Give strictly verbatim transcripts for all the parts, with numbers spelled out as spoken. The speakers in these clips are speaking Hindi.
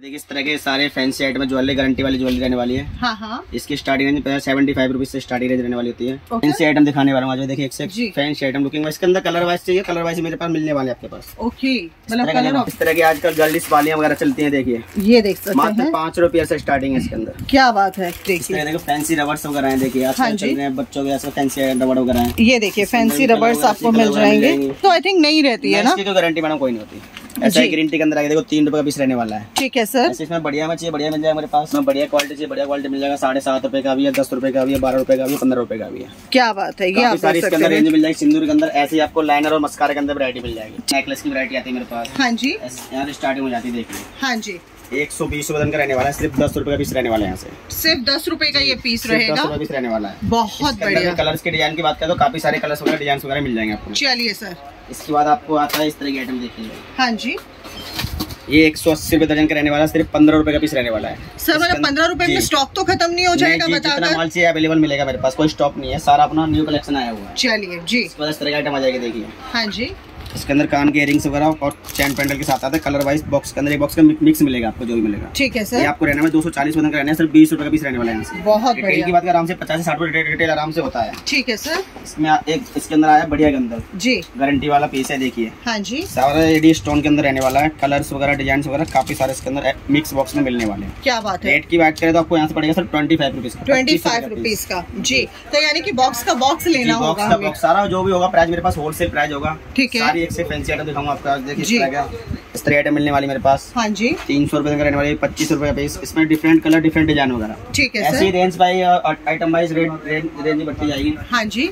देखिए इस तरह के सारे फैंसी आइटम ज्वेलरी गारंटी वाली ज्वेलरी रहने वाली है। हाँ हाँ। इसकी starting range seventy five rupees से स्टार्टिंग रेंज रहने वाली होती है। फैंसी आइटम दिखाने वाला हूँ। देखिए एक से फैंसी आइटम लुकिंग इसके अंदर कलर वाइज चाहिए, कलर वाइज मेरे पास मिलने वाले आपके पास। ओके, मतलब इस तरह की आजकल गर्ल्स वालियां वगैरह चलती हैं। देखिए ये देख सकते हैं मात्र पाँच रुपये से स्टार्टिंग है इसके अंदर। क्या बात है। देखिए फैंसी रबर्स वगैरह है। देखिए आजकल चल रहे हैं बच्चों के फैंसी रबड़ वगैरह है। ये देखिए फैंसी रबर्स आपको मिल जाएंगे। तो आई थिंक नहीं रहती है ना, इसकी गारंटी मैडम कोई नहीं होती। ऐसा गारंटी के अंदर आगे देखो तीन रुपए का पीस रहने वाला है। ठीक है सर। इसमें बढ़िया में चाहिए बढ़िया मिल जाएगा मेरे पास में, बढ़िया क्वालिटी चाहिए बढ़िया क्वालिटी मिल जाएगा। साढ़े सात रुपए का भी है, दस रुपए का भी है, बारह रुपए का भी है, पंद्रह रुपए का भी है। क्या बात है। ये सारी इसके अंदर रेंज मिल जाएगी। सिंदूर के अंदर ऐसे आपको लाइनर और मस्कारा के अंदर वैरायटी मिल जाएगी। नेकलेस की वैरायटी आती है मेरे पास। हाँ जी, यहाँ स्टार्टिंग हो जाती है। देखिए हाँ जी, एक सौ बीस रुपए का रहने वाला है। सिर्फ दस रुपए का पीस रहने वाला है। यहाँ से सिर्फ दस रुपए का ये पीस रहेगा। दस रुपए पीस रहने वाला है। बहुत बढ़िया। कलर्स के डिजाइन की बात करें तो काफी सारे कलर्स वगैरह डिजाइन वगैरह मिल जाएंगे आपको। चलिए सर। इसके बाद आपको आता है इस तरह की आइटम। देखिए हाँ जी, ये एक सौ अस्सी रुपए दर्जन का रहने वाला है। सिर्फ पंद्रह रुपए का पीस रहने वाला है। सर मतलब पंद्रह रुपए में स्टॉक तो खत्म नहीं हो जाएगा? जितना माल चाहिए अवेलेबल मिलेगा मेरे पास, कोई स्टॉक नहीं है, सारा अपना न्यू कलेक्शन आया हुआ है। चलिए जी। इसके बाद इस तरह की आइटम आ जाएगी। देखिए हाँ जी, इसके अंदर कान के इयरिंग्स वगैरह और चैन पेंडल के साथ आता है। कलर वाइज बॉक्स के अंदर एक बॉक्स का मिक्स मिलेगा आपको, जो भी मिलेगा। ठीक है सर। ये आपको रहने में दो सौ चालीस का रहना है। सिर्फ बीस रुपए का पीस रहने वाला है। यहाँ से बहुत बढ़िया की बात आराम से पचास से साठ रुपए रिटेल आराम से होता है। ठीक है सर। इसमें एक इसके अंदर आया बढ़िया के अंदर जी गारंटी वाला पीस है। देखिए हाँ जी, सारा एडी स्टोन के अंदर रहने वाला है। कलर्स वगैरह डिजाइन वगैरह काफी सारे इसके अंदर मिक्स बॉक्स में मिलने वाले हैं। क्या बात है। रेट की बात करें तो आपको यहाँ से पड़ेगा sir twenty five rupees twenty five rupees का जी। तो यानी कि बॉक्स का बॉक्स लेना होगा। बॉक्स का बॉक्स सारा जो भी होगा प्राइस मेरे पास होलसेल प्राइस होगा। ठीक है। सारी एक से फैंसी आइटम दिखाऊंगा आपका। देखिए इस तरह इस तरह आइटम मिलने वाली मेरे पास। हाँ जी, तीन सौ रुपए का रहने वाली, पच्चीस रुपए का पीस। इसमें डिफरेंट कलर डिफरेंट डिजाइन वगैरह। ठीक है। ऐसी range by item wise range बढ़ती जाएगी। हाँ जी।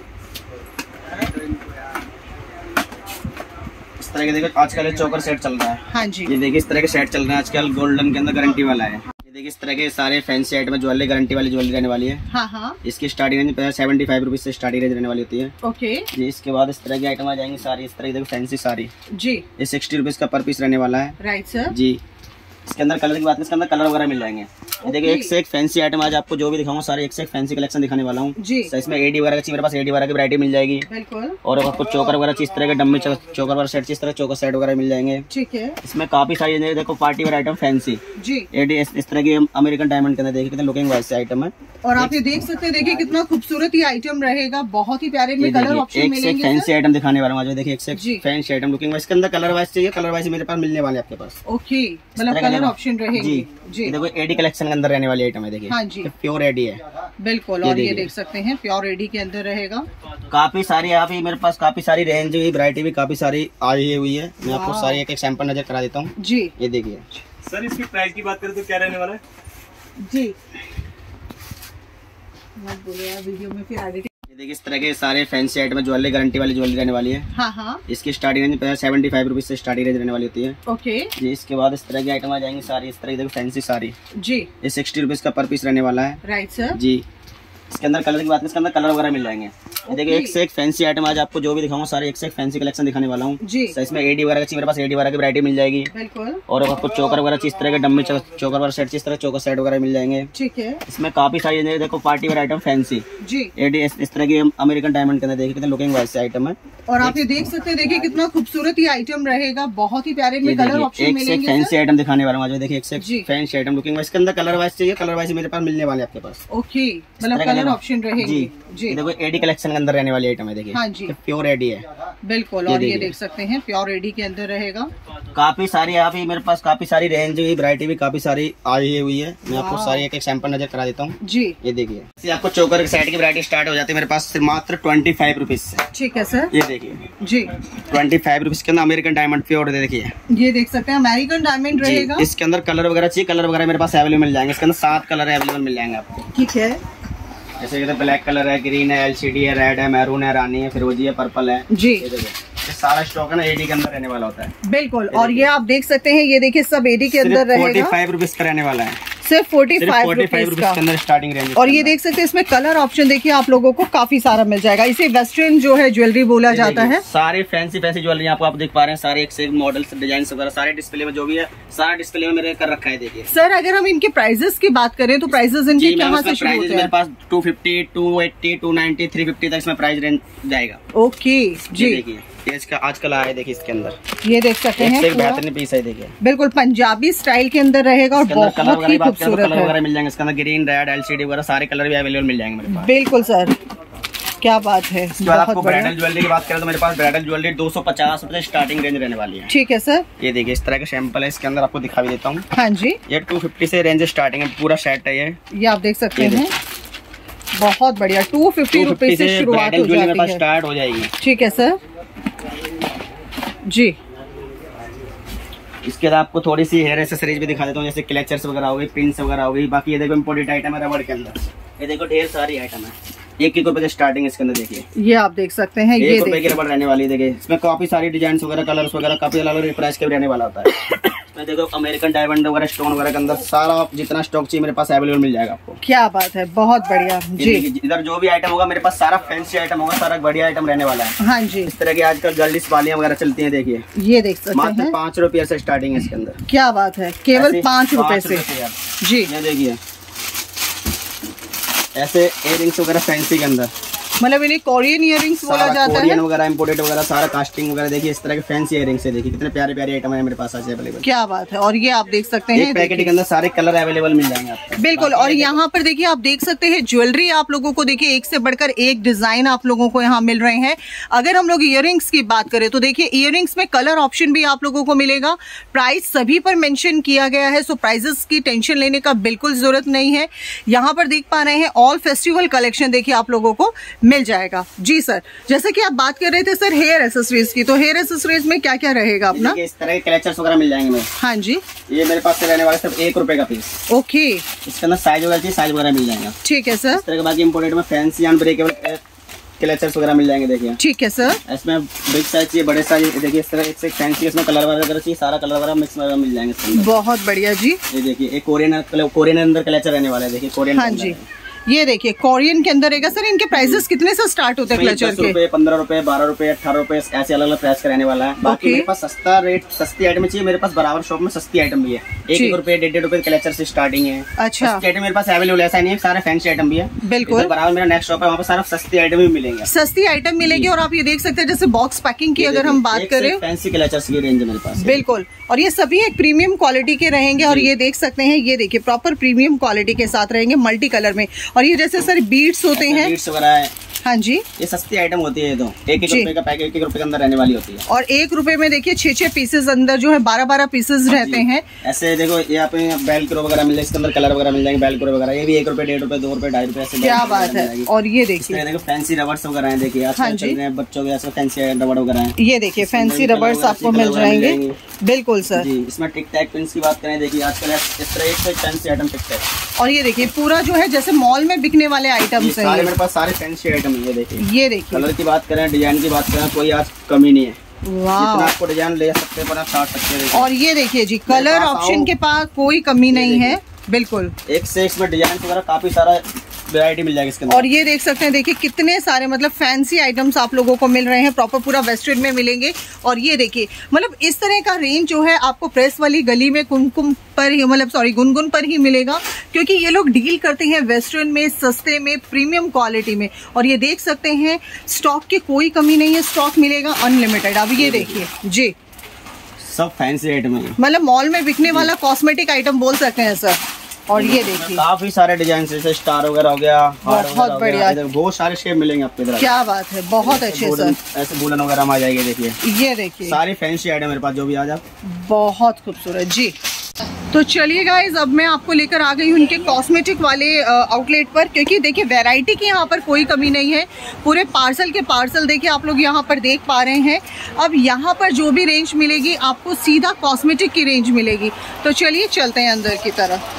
इस तरह के देखो आजकल चोकर सेट चल रहा है। हाँ जी, ये देखिए इस तरह के सेट चल रहे हैं आजकल। गोल्डन के अंदर गारंटी वाला है। देखिए इस तरह के सारे फैंसी आइटम ज्वेलरी गारंटी वाली ज्वेलरी रहने वाली है। हाँ हाँ। इसकी starting range seventy five rupees से स्टार्टिंग रेंज रहने वाली होती है। ओके जी। इसके बाद इस तरह की आइटम आ जाएंगी सारी इस तरह की। देखो फैंसी सारी जी, ये सिक्सटी रुपीज का पर पीस रहने वाला है। राइट सर जी। इसके अंदर कलर की बात है, इसके अंदर कलर वगैरह मिल जाएंगे। okay. देखिए एक से एक फैंसी आइटम आज आपको जो भी दिखाऊंगा सारे एक से एक फैंसी कलेक्शन दिखाने वाला हूँ जी। तो इसमें एडी वगैरह चाहिए मेरे पास, एडी वगैरह की वैरायटी मिल जाएगी। बिल्कुल। और आपको चोकर वगैरह चीज तरह के डम्मी चोकर वगैरह सेट इस तरह चोकर सेट वगैरह मिल जाएंगे। ठीक है। इसमें काफी सारी देखो पार्टी वेयर आइटम फैंसी जी, एडी इस तरह की अमेरिकन डायमंड के अंदर देखिए कितने लुकिंग वाइज से आइटम है। और आप ये देख सकते हैं, देखिए कितना खूबसूरत ये आइटम रहेगा। बहुत ही प्यारे में कलर ऑप्शन मिलेंगे। फैंसी आइटम दिखाने वाला हूँ। देखिए एक से फैंसी आइटम लुकिंग वाइज, इसके अंदर कलर वाइज चाहिए कलर वाइज मेरे पास मिलने वाले आपके पास। ओके, मतलब कलर ऑप्शन रहेंगे जी। देखो एडी कलेक्शन के अंदर रहने वाली आइटम है। देखिए हाँ जी, प्योर एडी है। बिल्कुल। और ये देख सकते हैं प्योर एडी के अंदर रहेगा। काफी सारी यहाँ पे मेरे पास काफी सारी रेंज हुई वैरायटी भी काफी सारी आई हुई है। मैं आपको सारी एक एक सैंपल नजर करा देता हूँ जी। ये देखिए सर, इसकी प्राइस की बात करें तो क्या रहने वाला है जी? मत बोलो यार वीडियो में फिर आगे। देखिए इस तरह के सारे फैंसी आइटम ज्वेलरी गारंटी वाली ज्वेलरी रहने वाली है। हाँ हाँ। इसकी starting range seventy five rupees से स्टार्टिंग रेंज रहने वाली होती है। ओके जी। इसके बाद इस तरह की आइटम आ जाएंगी सारी इस तरह की। देखो फैंसी सारी जी, ये सिक्सटी रुपीज का पर पीस रहने वाला है। राइट सर जी। इसके अंदर कलर की बात है, इसके अंदर कलर वगैरह मिल जाएंगे। okay. देखिए एक से एक फैंसी आइटम आज आपको जो भी दिखाऊंगा सारे एक से एक फैंसी कलेक्शन दिखाने वाला हूँ जी। तो इसमें एडी वगैरह की मेरे पास एडी वगैरह की वैरायटी मिल जाएगी। बिल्कुल। और आपको चोकर वगैरह चीज तरह के डम्मी चोकर वगैरह सेट इस तरह चोकर सेट वगैरह मिल जाएंगे। ठीक है। इसमें काफी सारी देखो पार्टी वेयर आइटम फैंसी जी, एडी इस तरह की अमेरिकन डायमंड के अंदर देखिए कितने लुकिंग वाइज से आइटम है। और आप ये देख सकते हैं, देखिए कितना खूबसूरत ये आइटम रहेगा। बहुत ही प्यारे में कलर ऑप्शन मिलेंगे। फैंसी आइटम दिखाने वाला हूँ। देखिए एक से एक फैंसी आइटम लुकिंग वाइज, इसके अंदर कलर वाइज चाहिए कलर वाइज मेरे पास मिलने वाले आपके पास। ओके, मतलब कलर ऑप्शन रहेंगे जी। देखो एडी कलेक्शन के अंदर रहने वाली आइटम है। देखिए हाँ जी, प्योर एडी है। बिल्कुल। और ये देख सकते हैं प्योर एडी के अंदर रहेगा। काफी सारी यहाँ पे मेरे पास काफी सारी रेंज हुई वैरायटी भी काफी सारी आई हुई है। मैं आपको सारी एक एक सैंपल नजर करा देता हूँ जी। ये देखिए आपको चोकर सेट की वैरायटी स्टार्ट हो जाती है मेरे पास मात्र ट्वेंटी फाइव रुपीज से। ठीक है सर। ये देखिए जी, ट्वेंटी फाइव रुपीज के अंदर अमेरिकन डायमंड प्योर। देखिए ये देख सकते हैं अमेरिकन डायमंड रहेगा। इसके अंदर कलर वगैरह चाहिए कलर वगैरह मेरे पास अवेलेबल मिल जाएंगे। इसके अंदर सात कलर अवेलेबल मिल जाएंगे आपको। ठीक है। जैसे कि ब्लैक कलर है, ग्रीन है, एलसीडी है, रेड है, मैरून है, रानी है, फिरोजी है, पर्पल है जी। ये सारा स्टॉक है ना एडी के अंदर रहने वाला होता है। बिल्कुल। और ये आप देख सकते हैं, ये देखिए सब एडी के अंदर रहेगा। फोर्टी फाइव रुपीज का रहने वाला है। सिर्फ फोर्टी फाइव रुपीज का अंदर स्टार्टिंग रेंज। और ये देख सकते हैं इसमें कलर ऑप्शन देखिए आप लोगों को काफी सारा मिल जाएगा। इसे वेस्टर्न जो है ज्वेलरी बोला जाता है। सारे फैंसी फैंसी ज्वेलरी आपको आप देख पा रहे हैं। सारे एक से एक मॉडल डिजाइन वगैरह सारे डिस्प्ले में जो भी है सारा डिस्प्ले में मेरे कर रखा है। देखिए सर, अगर हम इनके प्राइजेस की बात करें तो प्राइजेस इनके कहाँ से शुरू होते हैं? मेरे पास two fifty, two eighty, two ninety, three fifty तक इसमें प्राइस रेंज जाएगा। ओके जी। देखिए ये इसका आजकल आया है, देखिए इसके अंदर ये देख सकते हैं एक बेहतरीन पीस है, देखिए बिल्कुल पंजाबी स्टाइल के अंदर रहेगा और बहुत ही खूबसूरत कलर वगैरह मिल जाएंगे इसके अंदर, ग्रीन रेड एलसीडी वगैरह सारे कलर भी अवेलेबल मिल जाएंगे मेरे पास। बिल्कुल सर, क्या बात है। इसके बाद आपको ब्राइडल ज्वेलरी की बात करें तो मेरे पास ब्राइडल ज्वेलरी दो सौ पचास रुपए स्टार्टिंग रेंज रहने वाली है। ठीक है सर। ये देखिए इस तरह का सैंपल है, इसके अंदर आपको दिखा भी देता हूँ। हाँ जी, ये टू फिफ्टी से रेंज स्टार्टिंग है, पूरा सेट है ये ये आप देख सकते हैं, बहुत बढ़िया। टू फिफ्टी रुपीज से शुरुआत हो जाती है, स्टार्ट हो जाएगी। ठीक है सर जी। इसके बाद आपको थोड़ी सी हेयर एक्सेसरीज भी दिखा देता हूँ, जैसे क्लेचर्स वगैरह हो गई, पिन्स वगैरह हो गई। बाकी ये देखो इम्पोर्टेड आइटम है रबड़ के अंदर, ये देखो ढेर सारी आइटम है। एक एक रुपए की स्टार्टिंग इसके अंदर, देखिए ये आप देख सकते हैं, ये एक रुपए की रबड़ रहने वाली। देखिए इसमें काफी सारी डिजाइन वगैरह, कलर्स वगैरह काफी अलग अलग प्राइस के भी रहने वाला होता है। इसमें देखो अमेरिकन डायमंड वगैरह, स्टोन वगैरह के अंदर सारा जितना स्टॉक चाहिए मेरे पास अवेलेबल मिल जाएगा आपको। क्या बात है, बहुत बढ़िया जी। इधर जो भी आइटम होगा मेरे पास सारा फैंसी आइटम होगा, सारा बढ़िया आइटम रहने वाला है। हाँ जी, इस तरह की आजकल गर्ल्स वालियां वगैरह चलती हैं, देखिए ये देख सकते मात्र हैं, पाँच रुपये से स्टार्टिंग है इसके अंदर। क्या बात है, केवल पाँच रुपए से जी। ये देखिए ऐसे इयररिंग्स वगैरह फैंसी के अंदर, मतलब इन्हें कोरियन इयररिंग्स बोला जाता है वगैरह, इम्पोर्टेड वगैरह सारा कास्टिंग वगैरह। देखिए इस तरह के फैंसी इयररिंग्स है, देखिए कितने प्यारे प्यारे आइटम है मेरे पास आज अवेलेबल। क्या बात है। और ये आप देख सकते हैं, पैकेट के अंदर सारे कलर अवेलेबल मिल जाएंगे आपको। बिल्कुल। और यहाँ पर देखिए आप देख सकते हैं ज्वेलरी आप लोगों को, देखिए एक से बढ़कर एक डिजाइन आप लोगों को यहाँ मिल रहे हैं। अगर हम लोग इयररिंग्स की बात करें तो देखिए इयररिंग्स में कलर ऑप्शन भी आप लोगों को मिलेगा। प्राइस सभी पर मेंशन किया गया है, सो प्राइसेस की टेंशन लेने का बिल्कुल जरूरत नहीं है। यहाँ पर देख पा रहे हैं ऑल फेस्टिवल कलेक्शन देखिए आप लोगों को मिल जाएगा। जी सर, जैसे कि आप बात कर रहे थे सर हेयर एक्सेसरीज की, तो हेयर एक्सेसरीज में क्या क्या रहेगा अपना? इस तरह के क्लेचर्स वगैरह मिल जाएंगे मेरे। हाँ जी, ये मेरे पास से रहने वाले सिर्फ एक रुपए का पीस। ओके। इसके अंदर साइज वगैरह चाहिए, साइज वगैरह मिल जाएगा। ठीक है सर। इस तरह के बाकी इम्पोर्टेड में फैंसी अनब्रेकेबल क्लेचर्स वगैरह मिल जाएंगे, देखिए। ठीक है सर। इसमें बिग साइज चाहिए, बड़े साइज, देखिए इस तरह से फैंसी, इसमें कलर वगैरह चाहिए, सारा कलर वगैरह मिक्स वगैरह मिल जाएंगे। बहुत बढ़िया जी। ये देखिए एक कोरियन कोरियन अंदर क्लेचर रहने वाला है, देखिए कोरियन। हाँ जी, ये देखिए कोरियन के अंदर रहेगा। सर इनके प्राइसेस कितने से स्टार्ट होते हैं क्लचर के? पंद्रह रुपए, बारह रुपए, अठारह रुपए, ऐसे अलग अलग प्राइस का रहने वाला है। बाकी मेरे पास सस्ता रेट, सस्ती आइटम चाहिए मेरे पास बराबर शॉप में सस्ती आइटम भी है। एक एक रुपए, डेढ़ डेढ़ रुपए क्लचर से स्टार्टिंग है। अच्छा, आइटम मेरे पास अवेलेबल, ऐसा नहीं है, सारे फैंसी आइटम भी है। बिल्कुल बराबर मेरा नेक्स्ट शॉप है, वहाँ पर सारा सस्ती आइटम भी मिलेंगे, सस्ती आइटम मिलेगी। और आप ये देख सकते हैं जैसे बॉक्स पैकिंग की अगर हम बात करें, फैंसी क्लचर्स की रेंज है मेरे पास। बिल्कुल। और ये सभी एक प्रीमियम क्वालिटी के रहेंगे। और ये देख सकते हैं, ये देखिए प्रॉपर प्रीमियम क्वालिटी के साथ रहेंगे, मल्टी कलर में। और ये जैसे सर बीट्स होते हैं, बीट्स वगैरह है। हाँ जी, ये सस्ती आइटम होती है, तो एक एक रुपए का पैकेट एक एक रुपए के अंदर रहने वाली होती है। और एक रुपए में देखिए छह छह पीसेस अंदर जो है बारह बारह पीसेस रहते हैं। ऐसे देखो यहाँ पे बेलक्रो वगैरह मिल जाएंगे, इसके अंदर कलर वगैरह मिल जाएंगे, बेलक्रो वगैरह। ये भी एक रुपए, डेढ़ रुपए, दो रुपए, ढाई रुपए, ऐसे। क्या बात है। और ये देखिए देखो फैंसी रबर्स वगैरह हैं, देखिए आजकल चल रहे हैं बच्चों के, ऐसे फैंसी रबड़ वगैरह हैं। ये देखिए फैंसी रबर्स आपको मिल जाएंगे। बिल्कुल सर जी। इसमें टिक टैक पिन्स की बात करें, देखिए आजकल इस तरह एक फैंसी आइटम टिक टैक। और ये देखिए पूरा जो है जैसे मॉल में बिकने वाले आइटम्स हैं, मेरे पास सारे फैंसी आइटम है। ये देखिए, ये देखिए कलर की बात करें, डिजाइन की बात करें, कोई आज कमी नहीं है। वाह, आपको डिजाइन ले सकते हैं, पर आप काट सकते हैं। और ये देखिए जी कलर ऑप्शन के पास कोई कमी नहीं है। बिल्कुल, एक से इसमें डिजाइन वगैरह काफी सारा वैरायटी मिल जाएगी इसके अंदर। और ये देख सकते हैं, देखिए कितने सारे मतलब फैंसी आइटम्स आप लोगों को मिल रहे हैं, प्रॉपर पूरा वेस्टर्न में मिलेंगे। और ये देखिए मतलब इस तरह का रेंज जो है आपको प्रेस वाली गली में कुमकुम पर ही, मतलब सॉरी गुनगुन पर ही मिलेगा, क्योंकि ये लोग डील करते हैं वेस्टर्न में, सस्ते में, प्रीमियम क्वालिटी में। और ये देख सकते हैं स्टॉक की कोई कमी नहीं है, स्टॉक मिलेगा अनलिमिटेड। अब ये देखिए जी, सब फैंसी आइटम है, मतलब मॉल में बिकने वाला कॉस्मेटिक आइटम बोल सकते हैं सर। और ये देखिए काफी सारे डिजाइन, जैसे स्टार वगैरह हो गया, बहुत बढ़िया, बहुत सारे शेप मिलेंगे आपको इधर। क्या बात है, बहुत अच्छे सर। ऐसे बुलन वगैरह में आ जाएगी, देखिए ये देखिए सारी फैंसी आइटम मेरे पास जो भी आ जाए, बहुत खूबसूरत जी। तो चलिए गाइज, अब मैं आपको लेकर आ गई हूँ उनके कॉस्मेटिक वाले आउटलेट पर, क्योंकि देखिए वैरायटी की यहाँ पर कोई कमी नहीं है। पूरे पार्सल के पार्सल देखिए आप लोग यहाँ पर देख पा रहे हैं। अब यहाँ पर जो भी रेंज मिलेगी आपको सीधा कॉस्मेटिक की रेंज मिलेगी। तो चलिए चलते हैं अंदर की तरफ।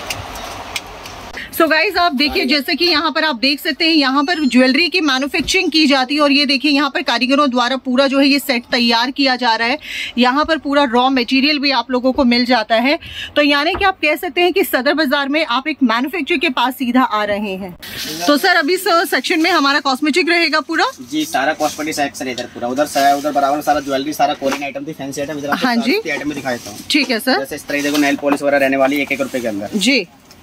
सो गाइज आप देखिए, जैसे कि यहाँ पर आप देख सकते हैं, यहाँ पर ज्वेलरी की मैन्युफैक्चरिंग की जाती है। और ये देखिए यहाँ पर कारीगरों द्वारा पूरा जो है ये सेट तैयार किया जा रहा है। यहाँ पर पूरा रॉ मटेरियल भी आप लोगों को मिल जाता है। तो यानी कि आप कह सकते हैं कि सदर बाजार में आप एक मैन्युफैक्चर के पास सीधा आ रहे हैं। तो सर अभी सेक्शन में हमारा कॉस्मेटिक रहेगा पूरा जी, सारा कॉस्मेटिक सेक्शन इधर पूरा, उधर उधर बराबर सारा ज्वेलरी, सारा कोरियन आइटम थी, फैंसी आइटम। हाँ जी, आइटम में दिखा देता हूँ। ठीक है सर। जैसे इस तरह देखो नेल पॉलिश वगैरह रहने वाली है एक एक रुपए के अंदर जी।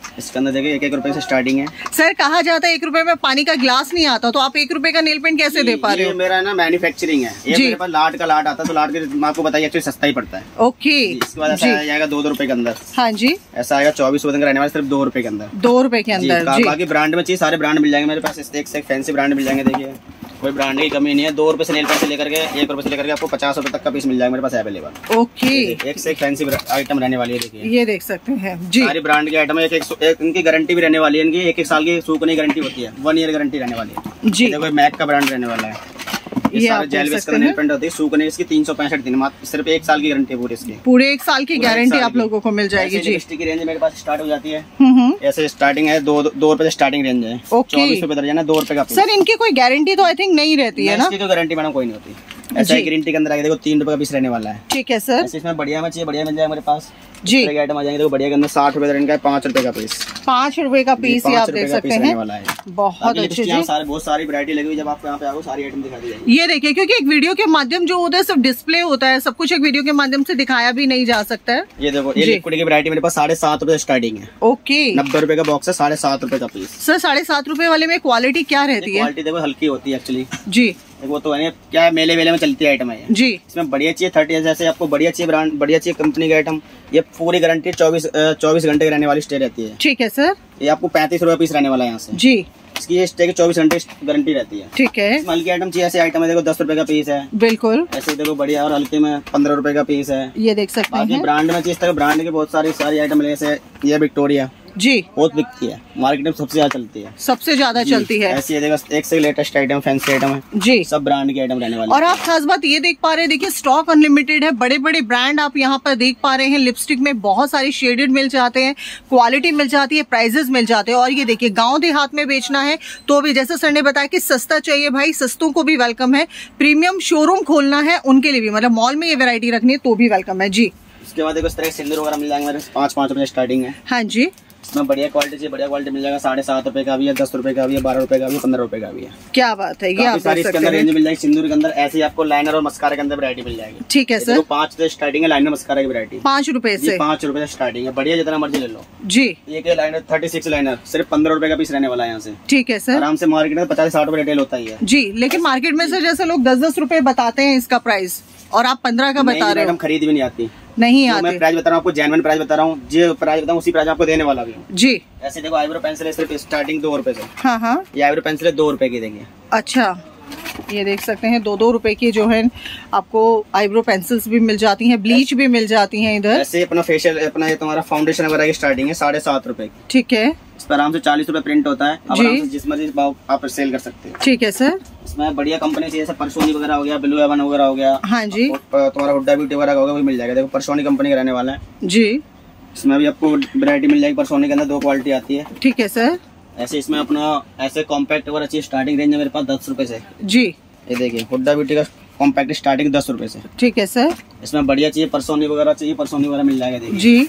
इसके अंदर देखिए एक एक रुपए से स्टार्टिंग है। सर कहा जाता है एक रुपए में पानी का ग्लास नहीं आता, तो आप एक रुपए का नेल पेंट कैसे दे पा रहे हो? मेरा ना मैन्युफैक्चरिंग है, ये मेरे पास लाट का लाट आता है, तो लाट के आपको बताइए एक्चुअली सस्ता ही पड़ता है। ओके, इसके बाद ऐसा आ जाएगा दो दो रुपए के अंदर। हाँ जी, ऐसा आएगा चौबीस रुपए का रहने वाला, सिर्फ दो रुपए के अंदर। दो रुपए के अंदर। बाकी ब्रांड में चाहिए सारे ब्रांड मिल जाएंगे मेरे पास, एक से एक फैंसी ब्रांड मिल जाएंगे। देखिए कोई ब्रांड की कमी नहीं है। दो रुपए से नेल पेंट से लेकर के एक रुपए से लेकर के आपको पचास रुपए तक का पीस मिल जाएगा मेरे पास अवेलेबल। ओके, एक से एक फैंसी आइटम रहने वाली है। देखिए ये देख सकते हैं जी, सारी ब्रांड के आइटम है। एक, एक, एक इनकी गारंटी भी रहने वाली है, इनकी एक एक साल की सूखने की गारंटी होती है, वन ईयर गारंटी रहने वाली है जी। देखो मैक का ब्रांड रहने वाला है, ये सारे जेल बेस का नेल पेंट होती है, सूखने इसकी तीन सौ पैंसठ दिन, सिर्फ एक साल की गारंटी है पूरे इसकी, पूरे एक साल की गारंटी आप लोगों को मिल जाएगी जी। लिपस्टिक की रेंज मेरे पास स्टार्ट हो जाती है, ऐसे स्टार्टिंग है दो दो रुपए से स्टार्टिंग रेंज है। चौबीस रुपए दर्जन है, दो रुपए का। सर इनकी कोई गारंटी तो आई थिंक नहीं रहती है ना? इसकी कोई गारंटी मैडम कोई नहीं होती। ऐसा गारंटी के अंदर आगे देखो तीन रुपए का पीस रहने वाला है। ठीक है सर, इसमें बढ़िया में चाहिए बढ़िया मिल जाएगा मेरे पास जी। आइटम आ जाएंगे, देखो बढ़िया के अंदर साठ रुपए का पाँच रुपए का पीस, पाँच रुपए का पीस ये आप देख सकते हैं, वाला है। बहुत अच्छे जी, सारे बहुत सारी वैरायटी लगी हुई, जब आप यहाँ पे आओ सारी आइटम दिखा दी जाएगी। ये देखिए, क्योंकि एक वीडियो के माध्यम जो होता है सिर्फ डिस्प्ले होता है, सब कुछ एक वीडियो के माध्यम से दिखाया भी नहीं जा सकता है। ये देखो ये लिक्विड की वैरायटी मेरे पास साढ़े सात रुपए स्टार्टिंग है। ओके, नब्बे रुपए का बॉक्स है, साढ़े सात रुपए का पीस। सर साढ़े सात रुपए वाले में क्वालिटी क्या रहती है? क्वालिटी देखो हल्की होती है एक्चुअली जी, वो तो है क्या है, मेले मेले में चलती है आइटम है जी। इसमें बढ़िया चाहिए थर्टी, जैसे आपको बढ़िया चाहिए ब्रांड, बढ़िया चाहिए कंपनी का आइटम, ये पूरी गारंटी चौबीस चौबीस घंटे की रहने वाली स्टे रहती है। ठीक है सर, ये आपको पैंतीस रुपए पीस रहने वाला है यहाँ से जी। इसकी ये स्टे की चौबीस घंटे गारंटी रहती है। ठीक है, हल्की आइटम चाहिए, ऐसे आइटम है देखो दस रुपए का पीस है, बिल्कुल ऐसे देखो बढ़िया, और हल्के में पंद्रह रुपए का पीस है, ये देख सकते हैं। बाकी ब्रांड में चाहिए ब्रांड की बहुत सारी सारी आइटम है, जैसे ये विक्टोरिया जी बहुत बिकती है, मार्केट में सबसे ज्यादा चलती है, सबसे ज्यादा चलती है। ऐसी है देखो एक से लेटेस्ट आइटम फैंसी आइटम है जी, सब ब्रांड की आइटम रहने वाली। और आप खास बात ये देख पा रहे हैं, देखिए स्टॉक अनलिमिटेड है, बड़े बड़े ब्रांड आप यहाँ पर देख पा रहे हैं। लिपस्टिक में बहुत सारी शेडेड मिल जाते हैं, क्वालिटी मिल जाती है, प्राइजेस मिल जाते हैं। और ये देखिए गांव देहात में बेचना है तो भी, जैसे सर ने बताया कि सस्ता चाहिए भाई, सस्तों को भी वेलकम है। प्रीमियम शोरूम खोलना है उनके लिए भी, मतलब मॉल में ये वैरायटी रखनी है तो भी वेलकम है जी। उसके बाद देखो इस तरह सिंदूर वगैरह मिल जाएंगे मेरे पाँच पाँच रुपए स्टार्टिंग है। हाँ जी, इसमें बढ़िया क्वालिटी चाहिए बढ़िया क्वालिटी मिल जाएगा, साढ़े सात रुपए का भी है, दस रुपए का भी है, बारह रुपए का भी है, पंद्रह रुपए का भी है। क्या बात है, ये आप सारी इसके अंदर रेंज मिल जाएगी। सिंदूर के अंदर ऐसे आपको लाइनर और मस्कारा के अंदर वैरायटी मिल जाएगी। ठीक है सर, पाँच से स्टार्टिंग है लाइनर मस्कारा की वैरायटी, पाँच रुपए से पाँच रुपए से स्टार्टिंग है, बढ़िया जितना मर्जी ले लो जी। एक लाइनर थर्टी सिक्स लाइनर सिर्फ पंद्रह रुपए का पीस रहने वाला है यहाँ से। ठीक है सर, आराम से मार्केट में पचास साठ रुपए रिटेल होता ही है जी, लेकिन मार्केट में से जैसे लोग दस दस रुपए बताते हैं इसका प्राइस, और आप पंद्रह का बता रहे हो, खरीद भी नहीं आती नहीं आती। मैं प्राइस बता रहा हूँ आपको, जेन्युइन प्राइस बता रहा हूँ, जो प्राइस बताऊँ उसी प्राइस आपको देने वाला भी हूँ जी। ऐसे देखो आईब्रो पेंसिल है सिर्फ स्टार्टिंग दो रुपए से। हाँ हाँ, ये आईब्रो पेंसिल है दो रुपए की देंगे। अच्छा, ये देख सकते हैं दो दो रुपए की जो है आपको आईब्रो पेंसिल्स भी मिल जाती हैं, ब्लीच भी मिल जाती हैं इधर। ऐसे अपना फेशियल अपना ये तुम्हारा फाउंडेशन वगैरह की स्टार्टिंग है साढ़े सात रुपए की। ठीक है, इस पर आराम से चालीस रुपए प्रिंट होता है, आप आराम से जिस मर्जी भाव आप सेल कर सकते हैं। ठीक है सर, इसमें बढ़िया कंपनी से जैसे परसोनी वगैरह हो गया, ब्लू हेवन वगैरह हो गया, हाँ जी, तुम्हारा हुड्डा ब्यूटी वगैरह होगा भी मिल जाएगा। देखो परसोनी कंपनी का रहने वाला है जी, इसमें भी आपको वैरायटी मिल जाएगी। परसोनी के अंदर दो क्वालिटी आती है। ठीक है सर, ऐसे इसमें अपना ऐसे कॉम्पैक्ट वगैरह चाहिए स्टार्टिंग रेंज है मेरे पास दस रुपए से जी। ये देखिए हुड्डा ब्यूटी का कॉम्पैक्ट स्टार्टिंग दस रुपए से। ठीक है सर, इसमें बढ़िया चाहिए परसोनी वगैरह चाहिए, परसोनी वगैरह मिल जाएगा देखिए जी।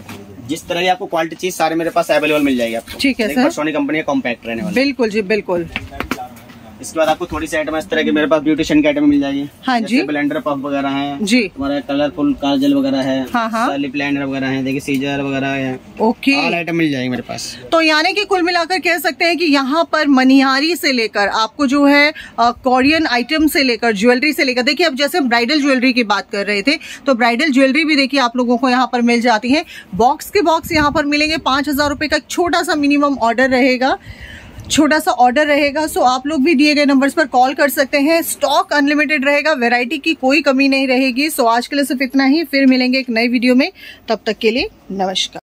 जिस तरह की आपको क्वालिटी चीज सारे मेरे पास अवेलेबल मिल जाएगी आपको। ठीक है सर, परसोनी कंपनी का कॉम्पैक्ट रहने वाला। बिल्कुल जी बिल्कुल। इसके बाद आपको थोड़ी सी आइटम इस तरह की मेरे पास ब्यूटिशियन की आइटम मिल जाएगी। हाँ जी, ब्लेंडर पफ वगैरह है जी, तुम्हारा कलरफुल काजल वगैरह है, हाँ हाँ, लिप लाइनर वगैरह है, देखिए सीजर वगैरह है। ओके, ऑल आइटम मिल जाएगी मेरे पास। तो यानी कि कुल मिलाकर कह सकते हैं कि यहाँ पर मनिहारी से लेकर आपको जो है कोरियन आइटम से लेकर ज्वेलरी से लेकर, देखिए अब जैसे ब्राइडल ज्वेलरी की बात कर रहे थे तो ब्राइडल ज्वेलरी भी देखिए आप लोगों को यहाँ पर मिल जाती है। बॉक्स के बॉक्स यहाँ पर मिलेंगे, पांच हजार रुपए का छोटा सा मिनिमम ऑर्डर रहेगा, छोटा सा ऑर्डर रहेगा। सो आप लोग भी दिए गए नंबर्स पर कॉल कर सकते हैं। स्टॉक अनलिमिटेड रहेगा, वैरायटी की कोई कमी नहीं रहेगी। सो आज के लिए सिर्फ इतना ही, फिर मिलेंगे एक नई वीडियो में, तब तक के लिए नमस्कार।